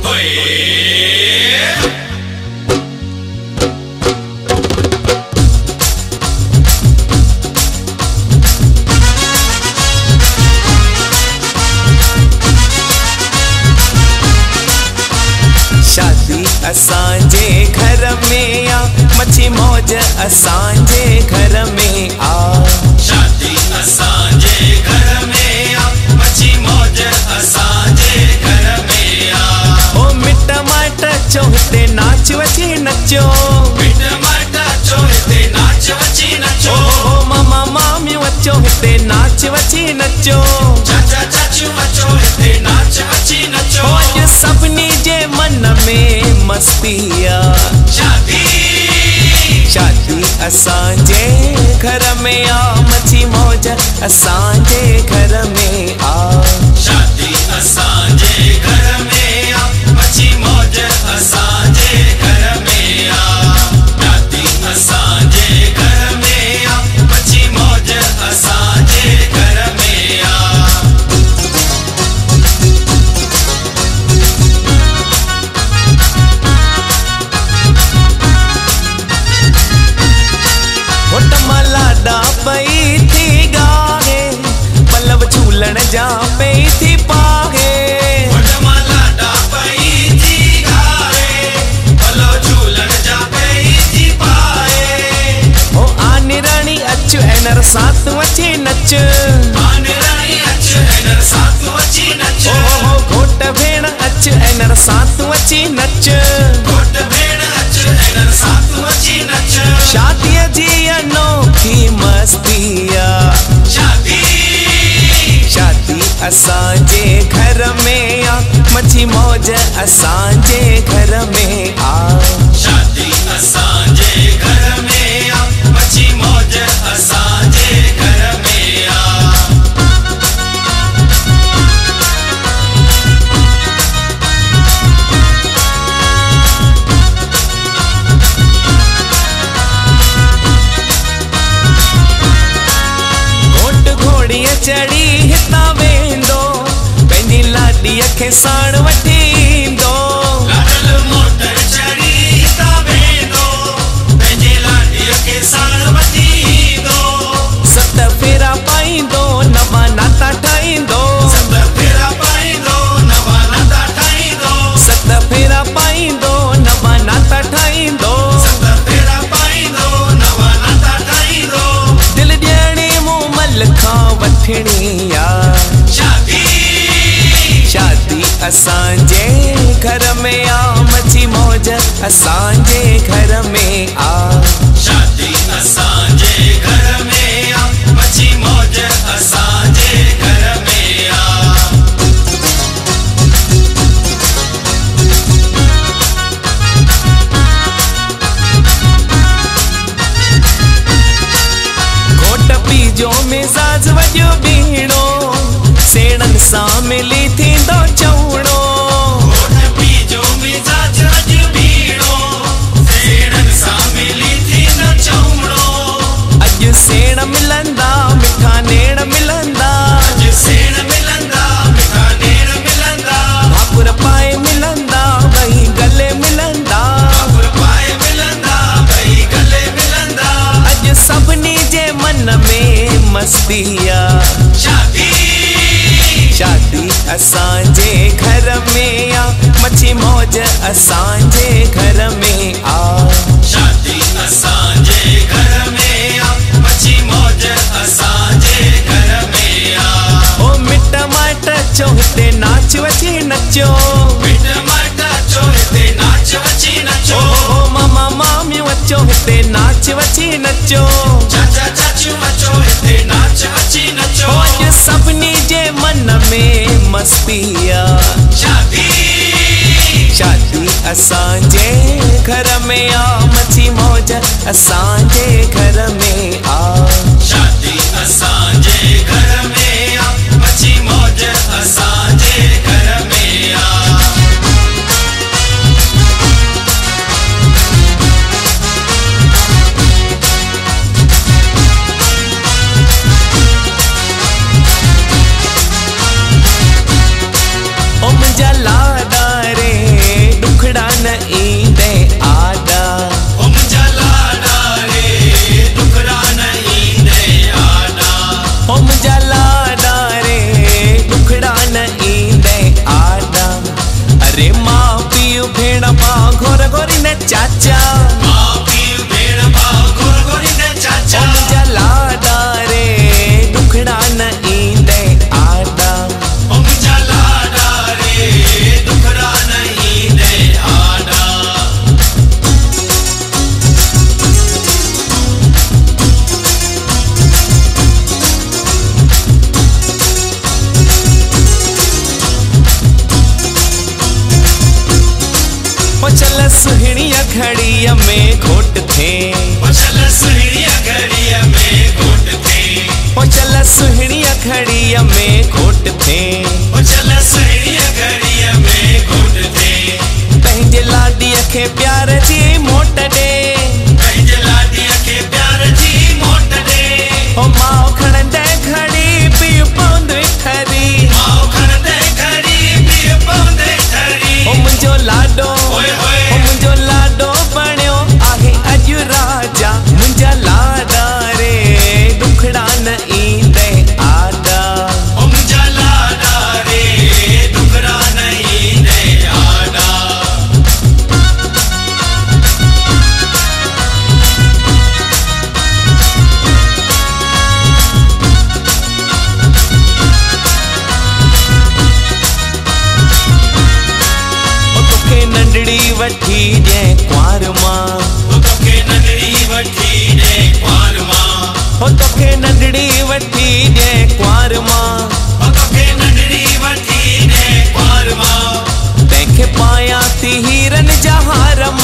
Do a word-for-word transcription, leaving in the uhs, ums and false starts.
शादी असांजे घर में आ, मची मौज असांजे घर में आ। शादी असांजे घर में आ, मची मौज असांजे घर में आ। ओ मिट माइट अचो हिते नाच वची नचो, मिट माइट अचो हिते नाच वची नचो। ओ मामा मामियूं अचो हिते नाच वची नचो, चाचा चाचियूं अचो हिते नाच वची नचो। अॼु सभिनी जे मन में मस्ती आ। शादी शादी असांजे घर में आ, मची मौज असांजे घर में आ। शादी असांजे घर में आ, मची मौज असांजे घर में आ। शादी असांजे घर में आ, मची मौज असांजे घर में आ। लाडा पई थी गाहे, पलव झूलण जा पई थी पाहे। लाडा पई थी गाहे, पलव झूलण जा पई थी पाहे। ओ आने रानी अच एनर साथ वची नच, आने रानी अच एनर साथ वची नच। ओ हो घोट भेण अच एनर साथ वची नच, घोट भेण अच एनर साथ वची नच। शादीअ जी अनोखी मस्ती आ। शादी शादी असांजे घर में आ, मची मौज असांजे घर में आ। शादी असांजे घर में आ, मची मौज असांजे घर में आ। चढ़ी हिता वेंदो, पंहिंजी लाडीअ खे साण वठी ईंदो। लाडल मोटर चढ़ी हिता वेंदो, पंहिंजी लाडीअ खे साण वठी ईंदो। सत फेरा पाईंदो, नवां नाता ठाहींदो। सत फेरा पाईंदो, नवां नाता ठाहींदो। सत फेरा पाईंदो, नवां नाता ठाहींदो। सत फेरा पाईंदो, नवां नाता ठाहींदो। दिल ॾियणी मूं मल खां वठणी आ। शादी शादी असांजे घर में आ, मची मौज असांजे घर में आ। शादी असांजे घर में आ, मची मौज असांजे घर में आ। घोट पीजो मिजाज वॼो बीणो, सेणनि सां मिली थींदो चवणो। घोट पीजो मिजाज वॼो बीणो, सेणनि सां मिली थींदो चवणो। अॼु सेण मिलंदा, मिठा नेण मिलंदा। अॼु सेण मिलंदा, मिठा नेण मिलंदा। भाकुर पाए मिलंदा, ॿई गले मिलंदा। भाकुर पाए मिलंदा, ॿई गले मिलंदा। अॼु सभिनी जे मन में मस्ती आ। शादी शादी असांजे घर में आ, मची मौज असांजे घर में आ। शादी असांजे घर में आ, मची मौज असांजे घर में आ। ओ मिट माइट अचो हिते नाच वची नचो, मिट माइट अचो हिते नाच वची नचो। ओ मामा मामियूं अचो हिते नाच वची नचो। चाचा चाचियूं अचो हिते नाच वची नचो। अॼु सभिनी जे मन में मस्ती आ। शादी शादी असांजे घर में आ, मची मौज असांजे घर में आ। शादी असांजे घर में आ, मची मौज असांजे घर में आ। ओ मुंहिंजा लाडा रे अरे माँ पीउ भेण भाउ घोर घोरी ने चाचा माँ पीउ भेण भाउ घोर घोरी ने चाचा ओ मुंहिंजा लाडा रे दुखड़ा न ईंदे आडा ओ मुंहिंजा लाडा रे दुखड़ा न ईंदे आडा चल सुहिणीअ घड़ीअ में घोट थे चल सुहिणीअ घड़ीअ में घोट थे चल सुहिणीअ घड़ीअ में घोट थे चल सुहिणीअ घड़ीअ में घोट थे पंहिंजे लाडीअ खे प्यार जी मोट ॾे पंहिंजे लाडीअ खे प्यार जी मोट ॾे ओ माउ खणंदे घड़ी पीउ पवंदे ठरी माउ खणंदे घड़ी पीउ पवंदे ठरी ओ मुंहिंजो लाडो ओए होए ओ मुंहिंजो लाडो बणियो आहे अॼु राजा मुंहिंजा लाडा रे दुखड़ा न ईंदे आडा ओ मुंहिंजा लाडा रे दुखड़ा न ईंदे आडा नंढड़ी वठी जे कुंवार मां ओ तोखे नंढड़ी वठी जे कुंवार मां हो तोखे नंढड़ी वठी जे कुंवार मां ओ तोखे नंढड़ी वठी जे कुंवार मां तंहिंखे पायां थी हीरनि जा हार